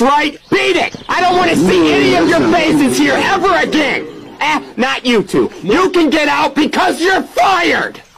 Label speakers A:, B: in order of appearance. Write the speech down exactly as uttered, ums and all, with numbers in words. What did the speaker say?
A: right. Beat it. I don't want to see any of your faces here ever again. Eh, not you two. You can get out because you're fired.